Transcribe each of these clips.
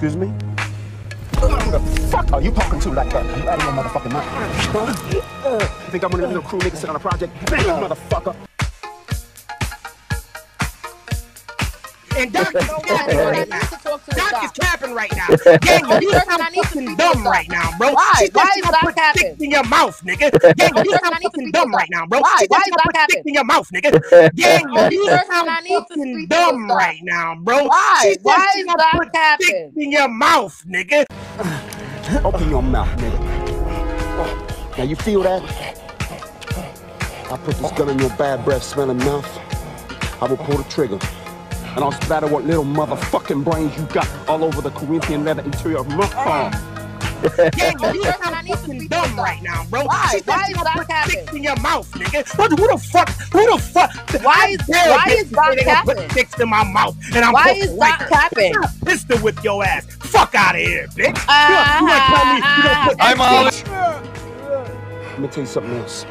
Excuse me? Who the fuck are you talking to like that? You out of your motherfucking mind. Huh? You think I'm one of them little crew niggas sit on a project? Bang, motherfucker. And Doc is capping right now. Doc is capping right now. Gang, you sound fucking dumb right now, bro. Why? Why is Doc capping? Stick in your mouth, nigga. Gang, you sound fucking dumb right now, bro. Why? Why is Doc Stick capping? in your mouth, nigga. Gang, you sound fucking dumb right now, bro. Why? Why is Doc Stick capping? in your mouth, nigga. Open your mouth, nigga. Now you feel that? I put this gun in your bad breath smelling mouth. I will pull the trigger. And I'll splatter what little motherfucking brains you got all over the Corinthian leather interior of my car. Gang, you sound fucking dumb right now, bro. Why? Why is Doc Stick capping? in your mouth, nigga. Who the fuck? Why is Doc capping? Put sticks in my mouth, and I'm Why supposed is to Doc like capping? pistol whip your ass. Fuck out of here, bitch. You gonna tell me you gonna put I'm Let me tell you something else.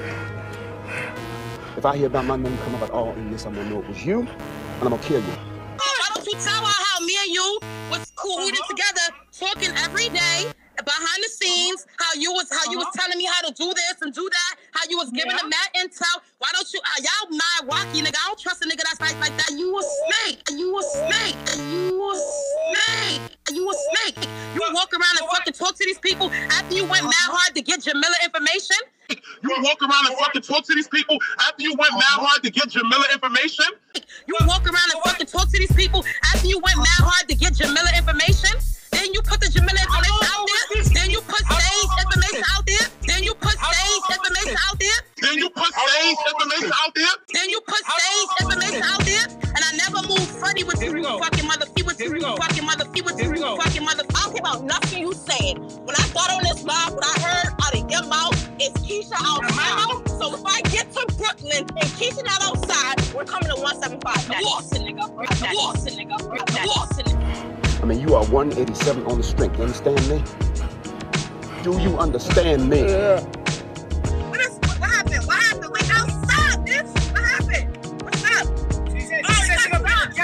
If I hear about my name come up at all in this, I'm gonna know it was you, and I'm gonna kill you. Why don't you tell her how me and you was cool together, talking every day behind the scenes, how you was telling me how to do this and do that, how you was giving the mad intel. Why don't you y'all mad wacky nigga? I don't trust a nigga that's like that. You a snake. You a snake. You a snake. You a snake. You walk around and fucking talk to these people after you went mad hard to get Jamila information. You walk around and fucking talk to these people after you went mad hard to get Jamila information? You walk around and fucking talk to these people after you went mad hard to get Jamila information? Then you put the Jamila information out there? Then you put Sage information out there? Then you put Sage information out there? Then you put Sage information out there? Then you put Sage information out there? And I never moved funny with you, you fucking mother. With you, you fucking mother. With you, you fucking mother. I don't care about nothing you saying. When I got on this live, what I heard out of your mouth is Keisha outside. So if I get to Brooklyn and Keisha not outside, we're coming to 175. Boston, nigga. Boston, nigga. Boston, nigga. I mean, you are 187 on the strength. You understand me? Do you understand me? What happened? What happened? Wait, outside, bitch. What happened? What's up? She said she gonna be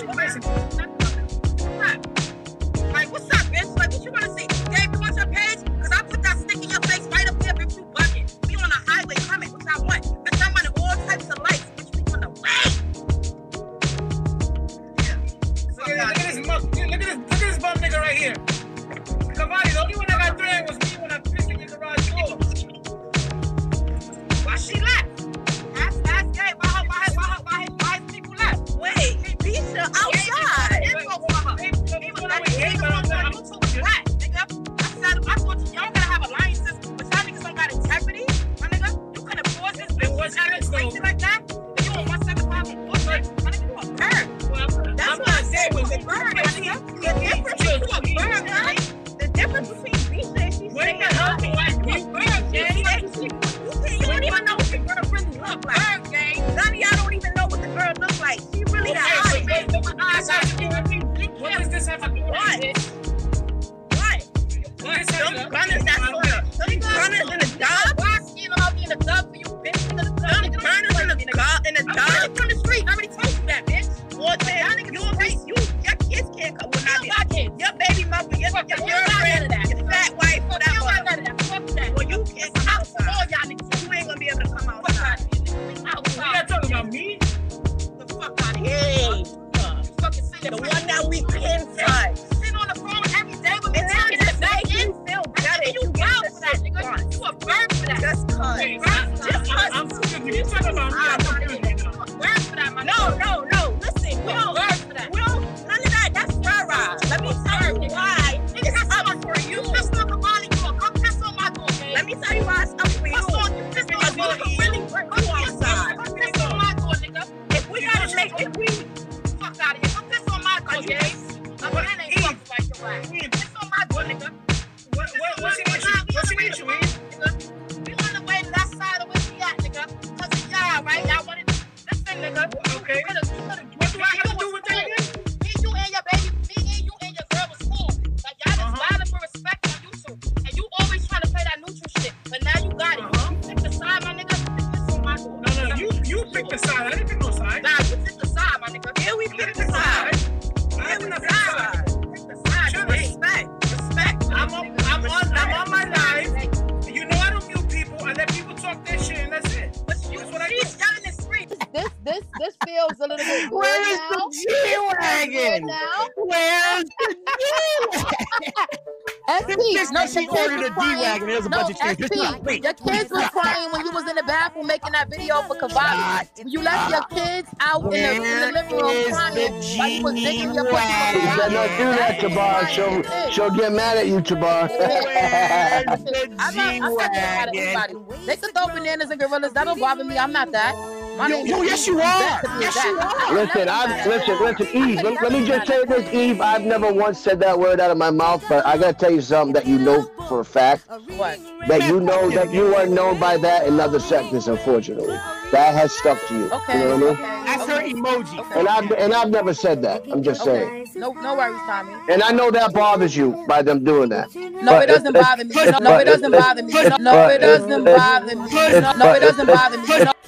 Like, what's up, bitch? Like, what you wanna see? Dave, you want your page? Cause I put that stick in your face right up there, bitch. You bugging. We on a highway coming. What I want? Bitch, I'm running all types of lights. Bitch, we on the way. Look at this bum nigga right here. Cavani, the only one that got threatened was me when I pissed in your garage door. Why she left? Ask Dave. Why his people left? Wait, Keisha outside. I thought y'all gotta have alliances, but y'all niggas don't got integrity. My nigga, you couldn't force this bitch. What's crazy like that? If you on 175 and my nigga, you a bird. That's what I said was a bird, my nigga. The difference between Keisha and she's saying you don't even know what the girl really look like. None of y'all don't even know what the girl look like. She really got eyes. What does this have to do with this? Them gunners that's on them gunners in the dog. Why skin all be in the dog for you, bitch? Them gunners in the dog from the street. I already told you that, bitch. Well, your kids can't come with my kids. Your baby mother, your girlfriend, your fat wife, that. Well, you can't come outside. All y'all niggas, you ain't gonna be able to come outside. You not talking about me? The fuck out of here. The one that we inside. Sit on the phone every day with me. You feel better. You got for that, nigga. You a bird for that. Just cause. I'm confused. You talking about me? I'm confused. Bird for that, my No. Listen, we don't bird for that. We don't. None of that. That's rah-rah. Let me tell you why. It's up for you. Piss on the body door. Come piss on my door. Let me tell you why it's up for you. Piss on my door. Really bring you outside. Come piss on my door, nigga. If we fuck out of here. Come piss on my door, Jace. That ain't fucking like the right. Piss on my door, nigga. What's the issue, We on the way to that side of where we at, nigga. Cause of y'all, right? Y'all wanted to listen, nigga. Okay. What do I have to do with that again? Me and you and your girl was cool. Like y'all just violent for respect on YouTube. And you always trying to play that neutral shit. But now you got it. You pick the side, my nigga. You piss on my door. No, you pick the side. I didn't pick no side. Nah, you pick the side, my nigga. Yeah, we pick the side. I didn't pick the side. Pick the side. G-Wagon? Where's the G-Wagon? No, she ordered a G-Wagon. There's a bunch of chicks. Your kids was crying when you was in the bathroom making that video for Cavalli. You left your kids out in the living room crying while you was digging your pussy. You better not do that, Tabar. She'll get mad at you, Tabar. I'm not mad at anybody. They can throw bananas and gorillas. That don't bother me. I'm not that. Yes, you are. Yes, you are. Listen, Eve. Let me just say this, Eve. I've never once said that word out of my mouth, but I gotta tell you something that you know for a fact. What? That you know that you are known by that in other sectors, unfortunately. That has stuck to you. Okay. You know what I mean? That's her emoji. Okay. And I've never said that. I'm just saying. No worries, Tommy. And I know that bothers you by them doing that. No, it doesn't bother me. No, it doesn't bother me. No, it doesn't bother me. No, it doesn't bother me.